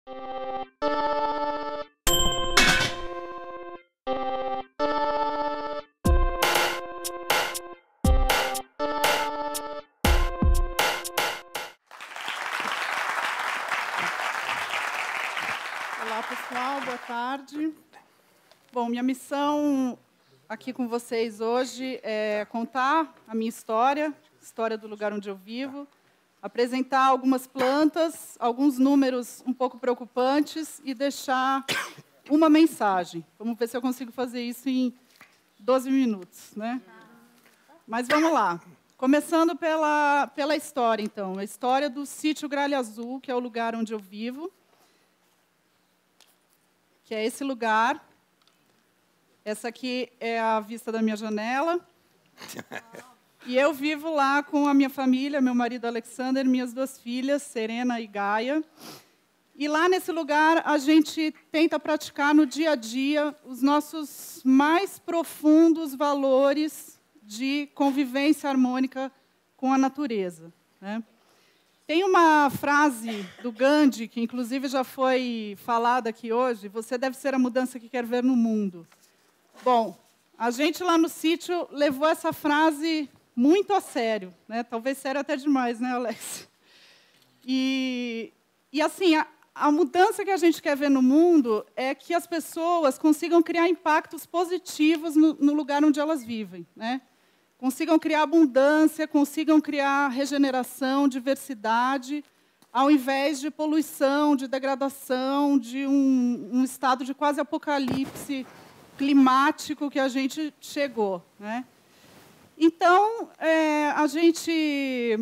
Olá, pessoal, boa tarde. Bom, minha missão aqui com vocês hoje é contar a minha história, história do lugar onde eu vivo, apresentar algumas plantas, alguns números um pouco preocupantes e deixar uma mensagem. Vamos ver se eu consigo fazer isso em 12 minutos, né? Mas vamos lá. Começando pela história, então. A história do sítio Gralha Azul, que é o lugar onde eu vivo, que é esse lugar. Essa aqui é a vista da minha janela. E eu vivo lá com a minha família, meu marido Alexander, minhas duas filhas, Serena e Gaia. E lá nesse lugar a gente tenta praticar no dia a dia os nossos mais profundos valores de convivência harmônica com a natureza, né? Tem uma frase do Gandhi, que inclusive já foi falada aqui hoje: você deve ser a mudança que quer ver no mundo. Bom, a gente lá no sítio levou essa frase muito a sério, né? Talvez sério até demais, né, Alex? E assim, a mudança que a gente quer ver no mundo é que as pessoas consigam criar impactos positivos no lugar onde elas vivem, né? Consigam criar abundância, consigam criar regeneração, diversidade, ao invés de poluição, de degradação, de um estado de quase apocalipse climático que a gente chegou, né? Então, a gente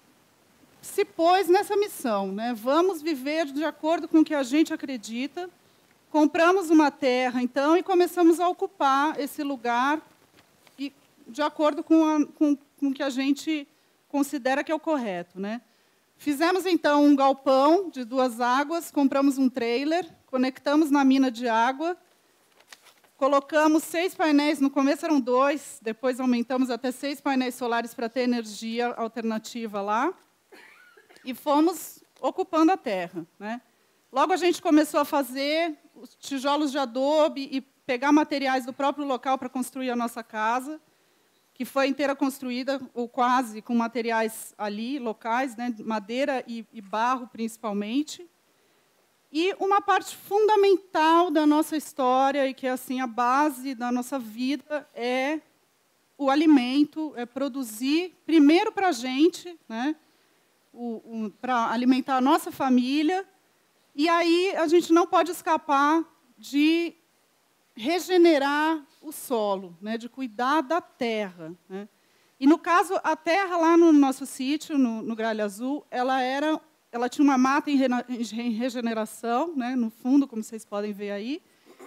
se pôs nessa missão, né? Vamos viver de acordo com o que a gente acredita. Compramos uma terra, então, e começamos a ocupar esse lugar de acordo com o que a gente considera que é o correto, né? Fizemos, então, um galpão de 2 águas, compramos um trailer, conectamos na mina de água, colocamos 6 painéis, no começo eram 2, depois aumentamos até 6 painéis solares para ter energia alternativa lá, e fomos ocupando a terra, né? Logo a gente começou a fazer os tijolos de adobe e pegar materiais do próprio local para construir a nossa casa, que foi inteira construída, ou quase, com materiais ali, locais, né, madeira e barro, principalmente. E uma parte fundamental da nossa história, e que é assim, a base da nossa vida, é o alimento, é produzir, primeiro para a gente, né, para alimentar a nossa família, e aí a gente não pode escapar de regenerar o solo, né, de cuidar da terra, né? E, no caso, a terra lá no nosso sítio, no Gralha Azul, ela tinha uma mata em regeneração, né, no fundo, como vocês podem ver aí,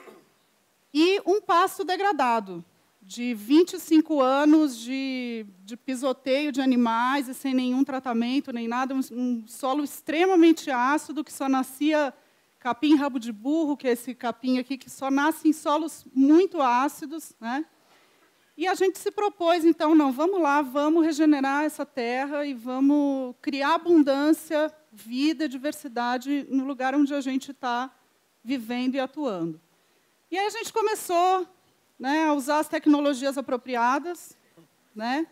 e um pasto degradado, de 25 anos de pisoteio de animais, e sem nenhum tratamento, nem nada, um solo extremamente ácido, que só nascia capim rabo de burro, que é esse capim aqui, que só nasce em solos muito ácidos, né? E a gente se propôs, então, não, vamos lá, vamos regenerar essa terra e vamos criar abundância, vida, diversidade no lugar onde a gente está vivendo e atuando. E aí a gente começou, né, a usar as tecnologias apropriadas, né?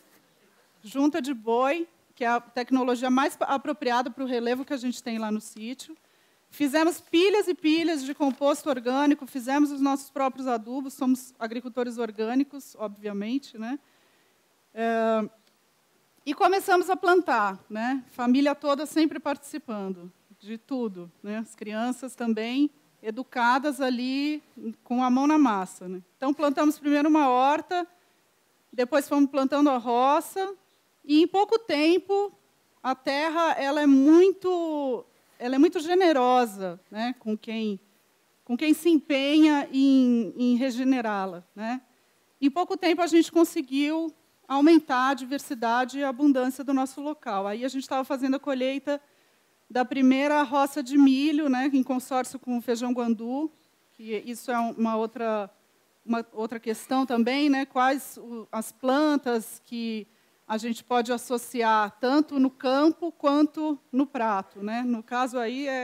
Junta de boi, que é a tecnologia mais apropriada para o relevo que a gente tem lá no sítio. Fizemos pilhas e pilhas de composto orgânico, fizemos os nossos próprios adubos, somos agricultores orgânicos, obviamente, né? E começamos a plantar, né? Família toda sempre participando de tudo, né? As crianças também educadas ali com a mão na massa, né? Então, plantamos primeiro uma horta, depois fomos plantando a roça, e, em pouco tempo, a terra ela é muito generosa, né, com quem se empenha em regenerá-la, né? Em pouco tempo, a gente conseguiu aumentar a diversidade e a abundância do nosso local. Aí a gente estava fazendo a colheita da primeira roça de milho, né, em consórcio com o feijão guandu, que isso é uma outra questão também, né? Quais as plantas que a gente pode associar tanto no campo quanto no prato, né? No caso aí é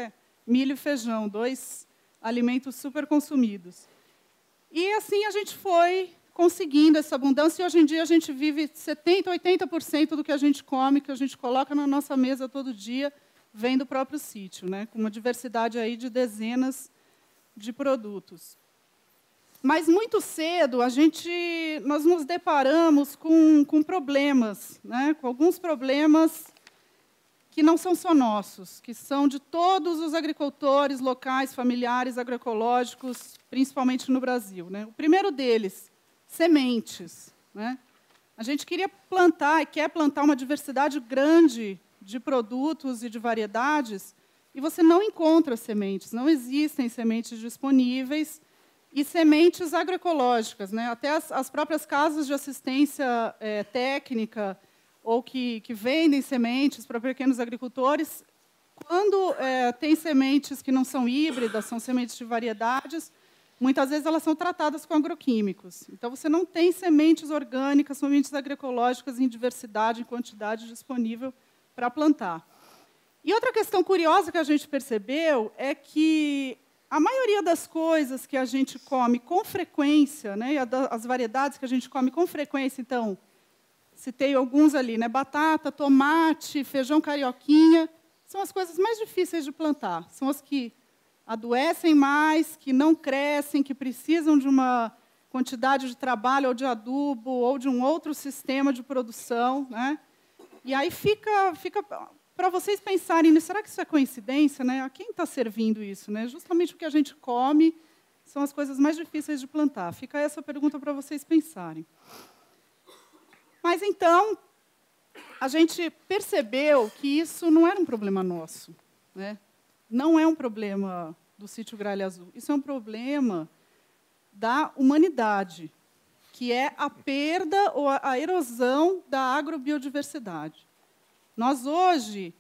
milho e feijão, 2 alimentos super consumidos. E assim a gente foi conseguindo essa abundância, e hoje em dia a gente vive 70%, 80% do que a gente come, que a gente coloca na nossa mesa todo dia, vem do próprio sítio, né? Com uma diversidade aí de dezenas de produtos. Mas, muito cedo, nós nos deparamos com problemas, né? Com alguns problemas que não são só nossos, que são de todos os agricultores locais, familiares, agroecológicos, principalmente no Brasil, né? O primeiro deles, sementes, né? A gente queria plantar e quer plantar uma diversidade grande de produtos e de variedades, e você não encontra sementes, não existem sementes disponíveis, e sementes agroecológicas, né? Até as próprias casas de assistência técnica, ou que vendem sementes para pequenos agricultores, quando tem sementes que não são híbridas, são sementes de variedades, muitas vezes elas são tratadas com agroquímicos. Então, você não tem sementes orgânicas, sementes agroecológicas em diversidade, em quantidade disponível para plantar. E outra questão curiosa que a gente percebeu é que a maioria das coisas que a gente come com frequência, né, as variedades que a gente come com frequência, então, citei alguns ali, né, batata, tomate, feijão carioquinha, são as coisas mais difíceis de plantar. São as que adoecem mais, que não crescem, que precisam de uma quantidade de trabalho, ou de adubo, ou de um outro sistema de produção, né? E aí fica para vocês pensarem, será que isso é coincidência, né? A quem está servindo isso, né? Justamente o que a gente come são as coisas mais difíceis de plantar. Fica essa pergunta para vocês pensarem. Mas, então, a gente percebeu que isso não era um problema nosso, né? Não é um problema do sítio Gralha Azul. Isso é um problema da humanidade, que é a perda ou a erosão da agrobiodiversidade. Nós, hoje,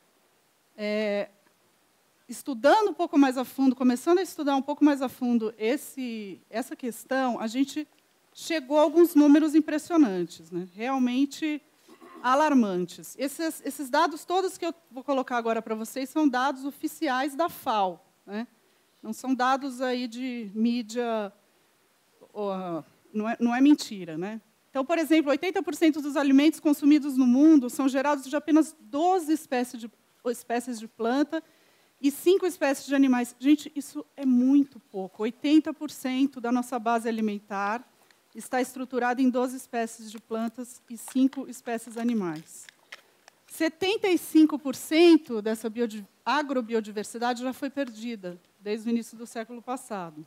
estudando um pouco mais a fundo, começando a estudar um pouco mais a fundo essa questão, a gente chegou a alguns números impressionantes, né? Realmente alarmantes. Esses dados todos que eu vou colocar agora para vocês são dados oficiais da FAO, né? Não são dados aí de mídia, não é mentira, né? Então, por exemplo, 80% dos alimentos consumidos no mundo são gerados de apenas 12 espécies de planta e 5 espécies de animais. Gente, isso é muito pouco. 80% da nossa base alimentar está estruturada em 12 espécies de plantas e 5 espécies animais. 75% dessa agrobiodiversidade já foi perdida desde o início do século passado.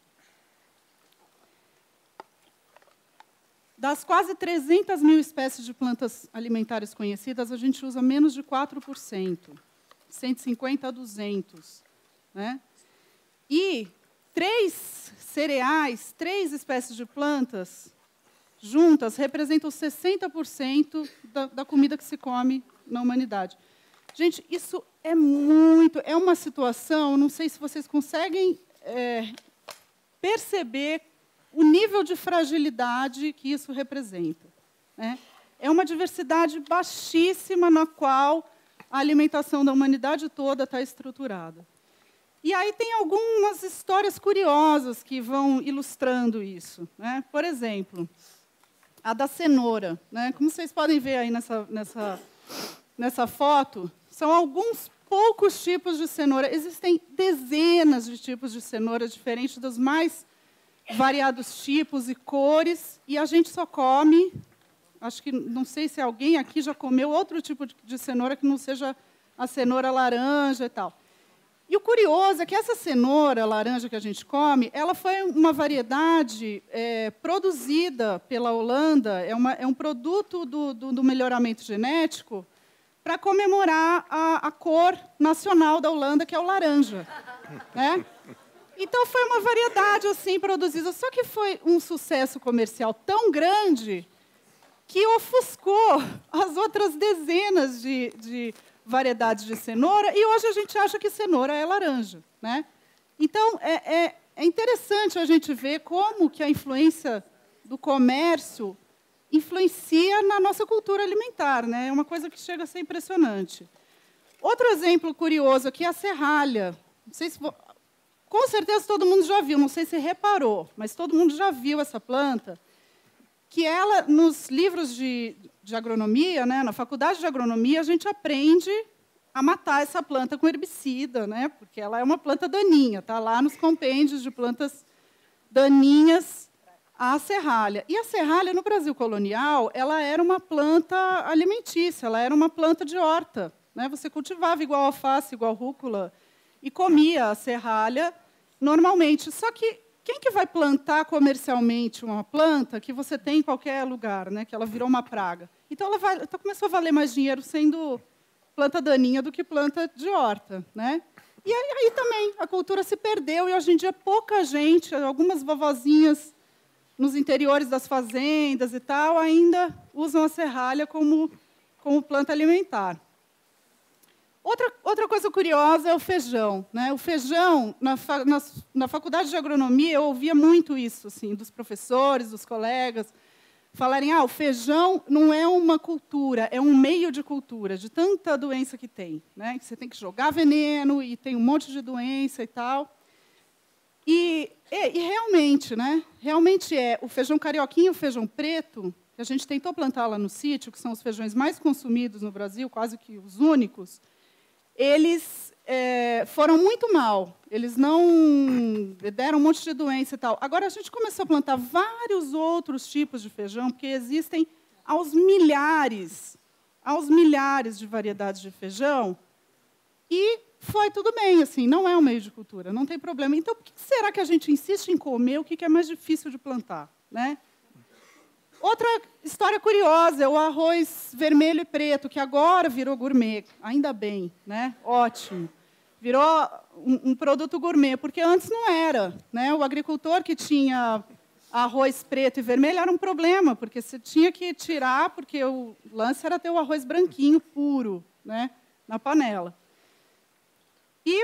Das quase 300 mil espécies de plantas alimentares conhecidas, a gente usa menos de 4%, 150 a 200. Né? E 3 cereais, 3 espécies de plantas juntas representam 60% da comida que se come na humanidade. Gente, isso é uma situação, não sei se vocês conseguem perceber o nível de fragilidade que isso representa, né? É uma diversidade baixíssima na qual a alimentação da humanidade toda está estruturada. E aí tem algumas histórias curiosas que vão ilustrando isso, né? Por exemplo, a da cenoura, né? Como vocês podem ver aí nessa foto, são alguns poucos tipos de cenoura. Existem dezenas de tipos de cenoura diferentes, dos mais variados tipos e cores, e a gente só come, acho que, não sei se alguém aqui já comeu outro tipo de cenoura que não seja a cenoura laranja e tal. E o curioso é que essa cenoura laranja que a gente come, ela foi uma variedade produzida pela Holanda, é um produto do melhoramento genético para comemorar a cor nacional da Holanda, que é o laranja, né? Então, foi uma variedade assim produzida, só que foi um sucesso comercial tão grande que ofuscou as outras dezenas de variedades de cenoura, e hoje a gente acha que cenoura é laranja, né? Então, é interessante a gente ver como que a influência do comércio influencia na nossa cultura alimentar, né? É uma coisa que chega a ser impressionante. Outro exemplo curioso aqui é a serralha. Não sei se com certeza todo mundo já viu, não sei se reparou, mas todo mundo já viu essa planta, que ela, nos livros de agronomia, né, na faculdade de agronomia, a gente aprende a matar essa planta com herbicida, né, porque ela é uma planta daninha, está lá nos compêndios de plantas daninhas, a serralha. E a serralha, no Brasil colonial, ela era uma planta alimentícia, ela era uma planta de horta, né? Você cultivava igual alface, igual rúcula, e comia a serralha normalmente. Só que quem que vai plantar comercialmente uma planta que você tem em qualquer lugar, né? Que ela virou uma praga? Então, então começou a valer mais dinheiro sendo planta daninha do que planta de horta, né? E aí também a cultura se perdeu, e hoje em dia pouca gente, algumas vovozinhas nos interiores das fazendas e tal, ainda usam a serralha como planta alimentar. Outra coisa curiosa é o feijão, né? O feijão, na faculdade de agronomia, eu ouvia muito isso, assim, dos professores, dos colegas, falarem, o feijão não é uma cultura, é um meio de cultura, de tanta doença que tem, né? Que você tem que jogar veneno e tem um monte de doença e tal. E realmente, né? Realmente o feijão carioquinho e o feijão preto, que a gente tentou plantar lá no sítio, que são os feijões mais consumidos no Brasil, quase que os únicos, eles foram muito mal. Eles não deram um monte de doença e tal. Agora, a gente começou a plantar vários outros tipos de feijão, porque existem aos milhares de variedades de feijão, e foi tudo bem, assim, não é um meio de cultura, não tem problema. Então, por que será que a gente insiste em comer o que é mais difícil de plantar, né? Outra história curiosa é o arroz vermelho e preto, que agora virou gourmet, ainda bem, né? Ótimo. Virou um produto gourmet, porque antes não era, né? O agricultor que tinha arroz preto e vermelho era um problema, porque você tinha que tirar, porque o lance era ter o arroz branquinho, puro, né? Na panela. E,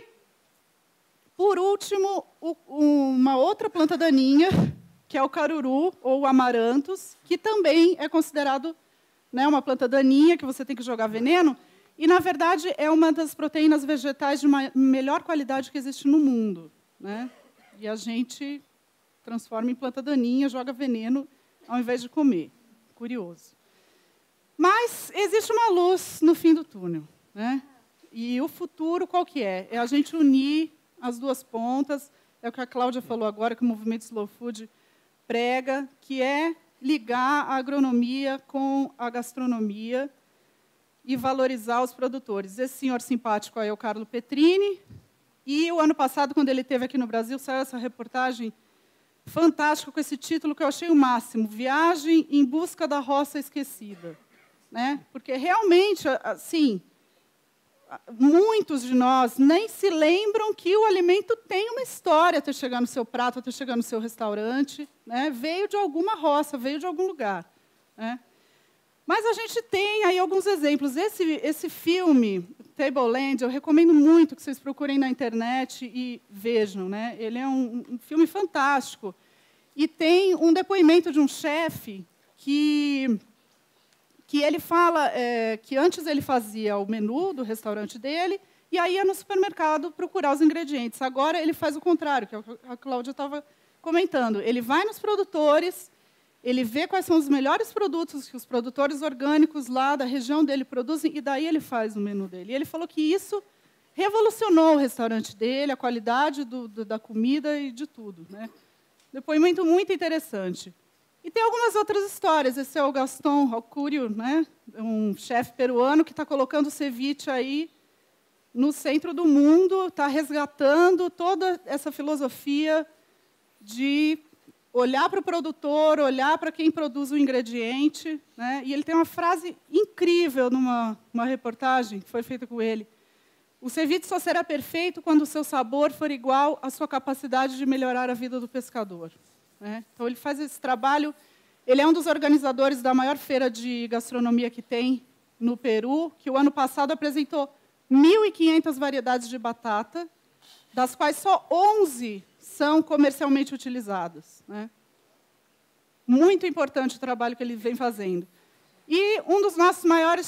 por último, uma outra planta daninha, que é o caruru, ou o amaranthus, que também é considerado, né, uma planta daninha, que você tem que jogar veneno, e, na verdade, é uma das proteínas vegetais de melhor qualidade que existe no mundo, né? E a gente transforma em planta daninha, joga veneno, ao invés de comer. Curioso. Mas existe uma luz no fim do túnel, né? E o futuro qual que é? É a gente unir as duas pontas, é o que a Cláudia falou agora, que o movimento Slow Food prega, que é ligar a agronomia com a gastronomia e valorizar os produtores. Esse senhor simpático aí é o Carlo Petrini, e o ano passado, quando ele esteve aqui no Brasil, saiu essa reportagem fantástica com esse título que eu achei o máximo, Viagem em Busca da Roça Esquecida, né? Porque, realmente, assim, muitos de nós nem se lembram que o alimento tem uma história até chegar no seu prato, até chegar no seu restaurante, né? Veio de alguma roça, veio de algum lugar, né? Mas a gente tem aí alguns exemplos. Esse filme, Tableland, eu recomendo muito que vocês procurem na internet e vejam, né? Ele é um filme fantástico. E tem um depoimento de um chefe que ele fala que antes ele fazia o menu do restaurante dele e aí ia no supermercado procurar os ingredientes. Agora ele faz o contrário, que é o que a Cláudia estava comentando. Ele vai nos produtores, ele vê quais são os melhores produtos que os produtores orgânicos lá da região dele produzem, e daí ele faz o menu dele. E ele falou que isso revolucionou o restaurante dele, a qualidade da comida e de tudo, né? Depoimento muito interessante. E tem algumas outras histórias. Esse é o Gaston Alcúrio, né? Um chefe peruano que está colocando o ceviche aí no centro do mundo, está resgatando toda essa filosofia de olhar para o produtor, olhar para quem produz o ingrediente, né? E ele tem uma frase incrível numa reportagem que foi feita com ele. O ceviche só será perfeito quando o seu sabor for igual à sua capacidade de melhorar a vida do pescador, né? Então, ele faz esse trabalho. Ele é um dos organizadores da maior feira de gastronomia que tem no Peru, que o ano passado apresentou 1.500 variedades de batata, das quais só 11 são comercialmente utilizadas, né? Muito importante o trabalho que ele vem fazendo. E um dos nossos maiores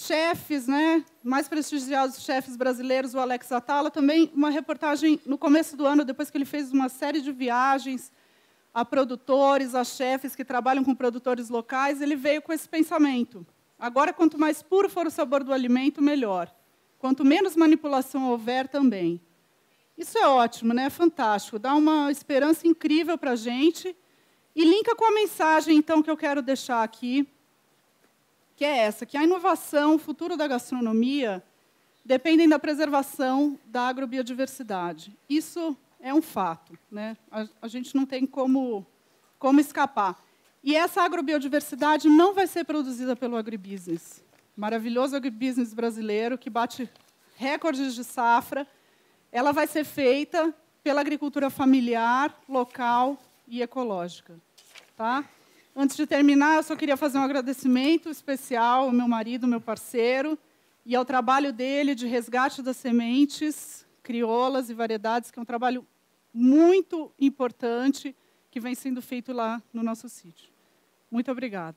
chefes, né, mais prestigiados chefes brasileiros, o Alex Atala, também uma reportagem no começo do ano, depois que ele fez uma série de viagens a produtores, a chefes que trabalham com produtores locais, ele veio com esse pensamento. Agora, quanto mais puro for o sabor do alimento, melhor. Quanto menos manipulação houver, também. Isso é ótimo, né? É fantástico, dá uma esperança incrível para a gente. E linka com a mensagem, então, que eu quero deixar aqui, que é essa, que a inovação, o futuro da gastronomia, dependem da preservação da agrobiodiversidade. Isso é um fato, né? A gente não tem como escapar. E essa agrobiodiversidade não vai ser produzida pelo agribusiness. Maravilhoso agribusiness brasileiro, que bate recordes de safra. Ela vai ser feita pela agricultura familiar, local e ecológica. Tá? Antes de terminar, eu só queria fazer um agradecimento especial ao meu marido, meu parceiro, e ao trabalho dele de resgate das sementes crioulas e variedades, que é um trabalho muito importante que vem sendo feito lá no nosso sítio. Muito obrigada.